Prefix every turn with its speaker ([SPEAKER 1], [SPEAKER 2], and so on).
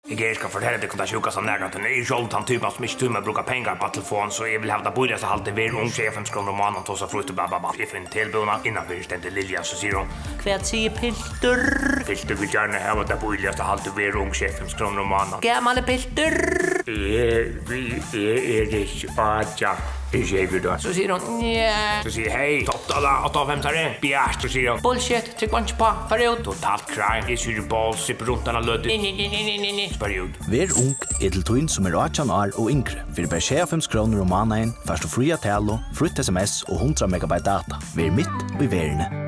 [SPEAKER 1] Jag ska fortælla dig kunna sjuka som nära till är ju han typ som inte tumma brukar pengar på telefon så jag vill ha det börja så halt det är ung chefen skron om mannen och så frukt och babba if en tillbuna innan vi stände Lilja så säger hon
[SPEAKER 2] Kvärt säger Pilter.
[SPEAKER 1] Pilter vill gärna ha det börja så halt det är ung chefen skron om mannen.
[SPEAKER 2] Gamla Pilter.
[SPEAKER 1] Vi är det spaja. Det säger vi då.
[SPEAKER 2] Så säger hon ja.
[SPEAKER 1] Så säger hej toppala 85 tar Bjärt så säger hon
[SPEAKER 2] Bullshit, tryck inte på. Förut.
[SPEAKER 1] Totalt crime. Det är ju ball sipp runt alla löd.
[SPEAKER 2] Nej.
[SPEAKER 1] Period.
[SPEAKER 3] Ver ung edeltuin som 18 år og yngre. For bare 25 kroner om måneden, først og fria tale, fritt sms og 100 megabyte data. Ver midt i verden.